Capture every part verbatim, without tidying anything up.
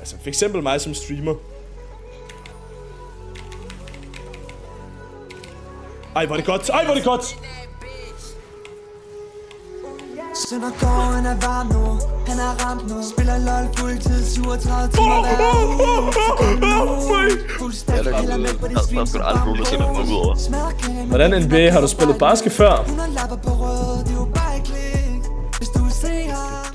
Altså for eksempel mig som streamer. Ej, hvor er det godt. Ej, hvor er det godt. Søndergården er varm nu. Han er ramt nu. Spiller LOL fuldtid syvogtredive timer hver uge. Fuldstændig hælder med på de streams. Der er aldrig nogen, der sender mig ud over. Hvordan N B A har du spillet basket før? hundrede lapper på rød. Det er jo bare et klik. Hvis du ser ham.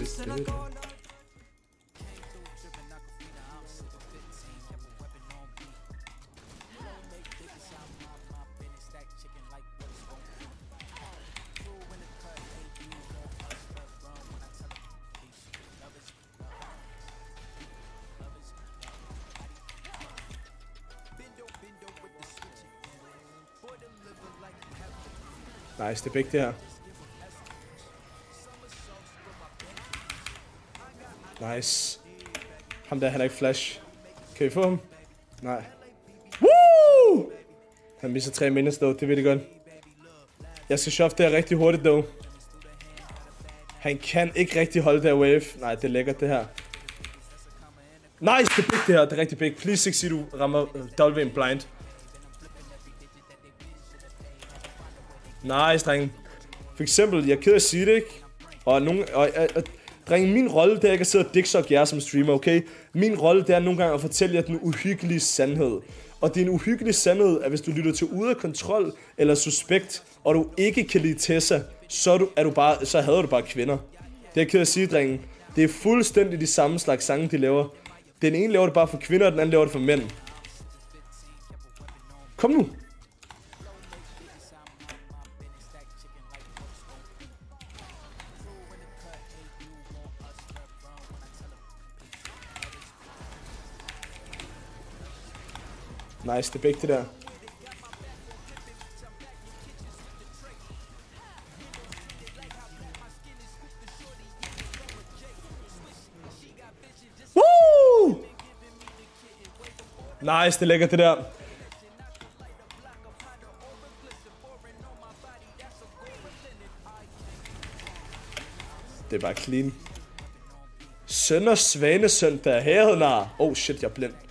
Nice, det er begge det her. Nice. Ham der, han er ikke flash. Kan vi få ham? Nej. Woo! Han misser tre minutes dog, det ved det godt. Jeg skal shove det her rigtig hurtigt dog. Han kan ikke rigtig holde der wave. Nej, det er lækkert det her. Nice, det er big det her, det er rigtig big. Please ikke sige, du rammer W en blind. Nice, drenge. For eksempel, jeg er ked af at sige det, ikke? Og nogle... Og, og, og, drenge, min rolle, det er ikke at sidde og dicksuck jer som streamer, okay? Min rolle, det er nogle gange at fortælle jer den uhyggelige sandhed. Og det er en uhyggelig sandhed, at hvis du lytter til Ude af Kontrol eller Suspekt, og du ikke kan lide Tessa, så, er du, er du bare, så hader du bare kvinder. Det er jeg ked af at sige, drenge. Det er fuldstændig de samme slags sange, de laver. Den ene laver det bare for kvinder, og den anden laver det for mænd. Kom nu. Nice, det er begge det der. Woo! Nice, det er lækkert det der. Det er bare clean. Sønder Svanesøndag herhednar. Oh shit, jeg er blind.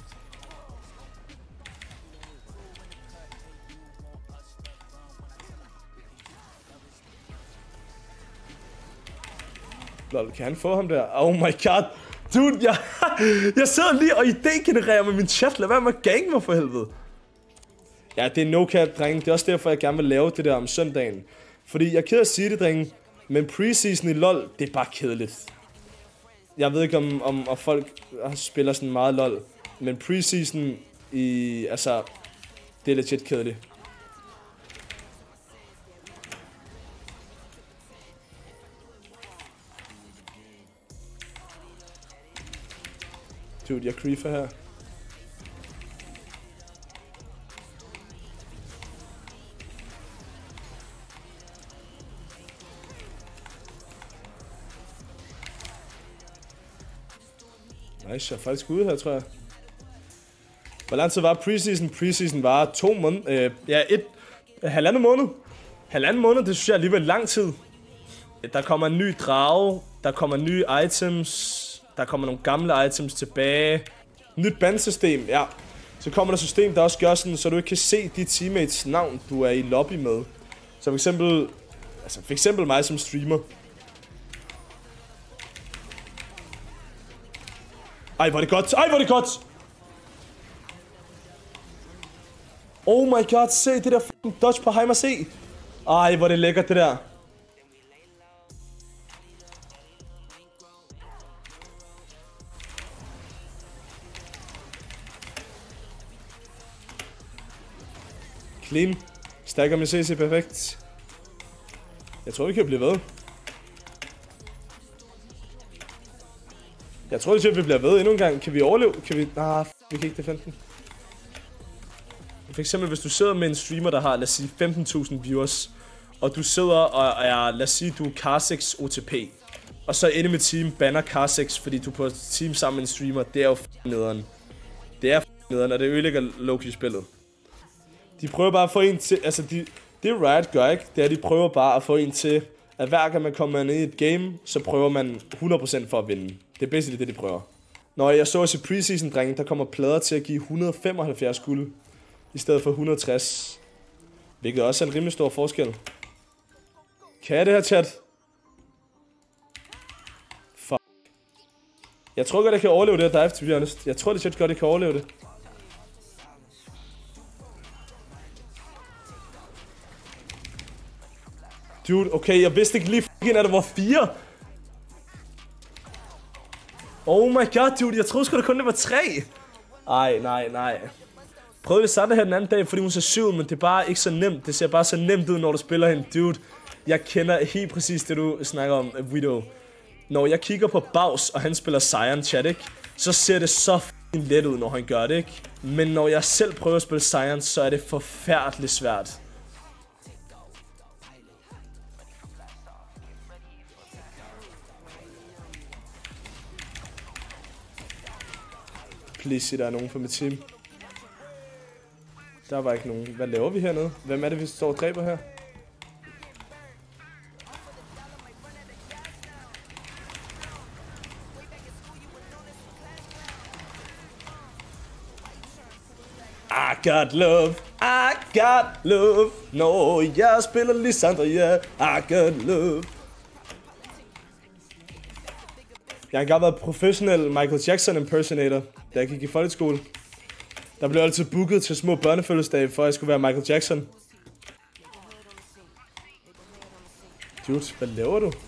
Lol, kan han få ham der? Oh my god. Dude, jeg, jeg sidder lige og idégenererer med min chat. Lad være med at gange mig for helvede. Ja, det er no cap, drenge. Det er også derfor, jeg gerne vil lave det der om søndagen. Fordi jeg er ked af at sige det, drenge. Men preseason i LOL, det er bare kedeligt. Jeg ved ikke, om, om, om folk spiller sådan meget LOL. Men preseason i... Altså, det er legit kedeligt. Dude, jeg creeper her. Nice, jeg er faktisk ude her, tror jeg. Hvor lang tid var preseason? Preseason var to måneder. Øh, ja, et... Halvandet måned. Halvanden måned, det synes jeg er alligevel lang tid. Der kommer en ny drage. Der kommer nye items. Der kommer nogle gamle items tilbage. Nyt bandsystem, ja. Så kommer der et system, der også gør sådan, så du ikke kan se de teammates navn, du er i lobby med. Så for eksempel... Altså for eksempel mig som streamer. Ej, hvor er det godt. Ej, hvor er det godt. Oh my god, se det der fucking dodge på Heimer, se. Ej, hvor er det lækkert det der. Clean. Stacker med C C perfekt. Jeg tror, vi kan blive ved. Jeg tror, det er, at vi bliver ved endnu en gang. Kan vi overleve? Kan vi... Nej, vi kan ikke defende den. For eksempel, hvis du sidder med en streamer, der har, lad os sige, femten tusind viewers, og du sidder og er, lad os sige, du er Carsix O T P, og så inde med team banner Carsix, fordi du er på team sammen med en streamer, det er jo f***ing nederen. Det er f***ing nederen, og det ødelægger Loki spillet. De prøver bare at få en til, altså de, det Riot gør, ikke? Det er, at de prøver bare at få en til, at hver gang man kommer ned i et game, så prøver man hundrede procent for at vinde. Det er basically det, de prøver. Når jeg så også i preseason, drenge, der kommer plader til at give et hundrede og femoghalvfjerds guld, i stedet for et hundrede og tres. Hvilket også er en rimelig stor forskel. Kan jeg det her, chat? Fuck. Jeg tror godt, jeg kan overleve det her dive, to be honest. Jeg tror det chat godt, jeg kan overleve det. Dude, okay, jeg vidste ikke lige f***ing, at der var fire. Oh my god, dude, jeg troede sgu da kun, det var tre. Ej, nej, nej. Prøvede vi Sandra her den anden dag, fordi hun ser syv, men det er bare ikke så nemt. Det ser bare så nemt ud, når du spiller hende. Dude, jeg kender helt præcis det, du snakker om, Widow. Når jeg kigger på Baus, og han spiller Sion, chat, ikke? Så ser det så f***ing let ud, når han gør det, ikke? Men når jeg selv prøver at spille Sion, så er det forfærdeligt svært. Please, der er nogen fra mit team. Der var ikke nogen. Hvad laver vi hernede? Hvem er det, vi står og dræber her? I got love, I got love. Når jeg spiller Lisandra, yeah, I got love. Jeg har engang været professionel Michael Jackson impersonator, da jeg gik i folkeskole. Der blev altid booket til små børnefødselsdage, for at jeg skulle være Michael Jackson. Dude, hvad laver du?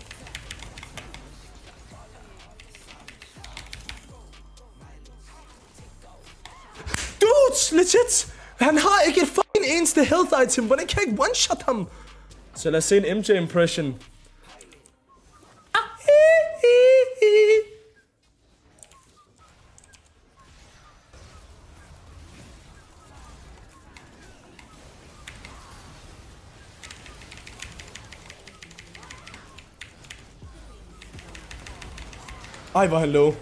Dude, legit! Han har ikke et fucking eneste health item. Hvordan kan jeg ikke one-shot ham? Så lad os se en M J impression. Ej, hvor han low.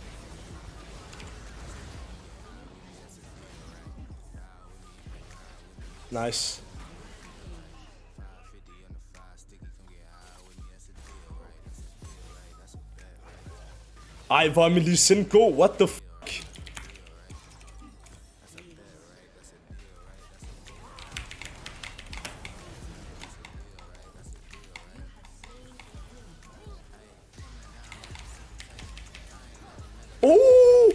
Nice. Ej, hvor er min lige sind god. What the fuck? Oh!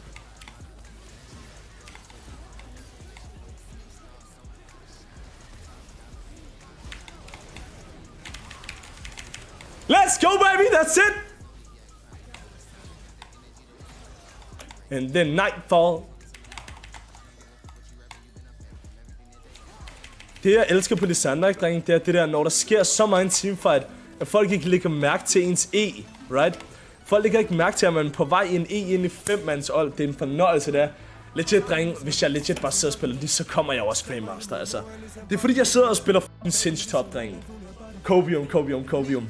Let's go, baby! That's it! And then nightfall. Det jeg elsker på Lisandra, ikke, drenge, det er det der, når der sker så meget en teamfight, at folk ikke lægger mærke til ens E, right? Folk lægger ikke mærke til, at man er på vej i en E ind i fem mands old. Det er en fornøjelse, der. Legit, drenge, hvis jeg legit bare sidder og spiller lige, så kommer jeg også Flame Master, altså. Det er fordi, jeg sidder og spiller f***ing Singe Top, drenge. Cobium, Cobium, Cobium.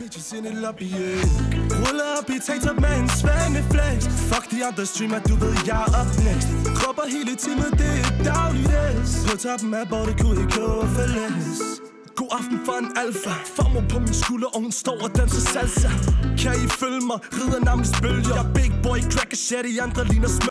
Ruller op i tanktop med en svaneflæs. Fuck de andre streamer, du ved jeg er up next. Dropper hele timen, det er dagligt. På toppen af bordet kunne I købe og fælles. God aften for en alfa. Farmor på min skulder, og hun står og danser salsa. Kan I følge mig? Rider nærmest bølger. Jeg er big boy, cracker shit, I andre ligner smør.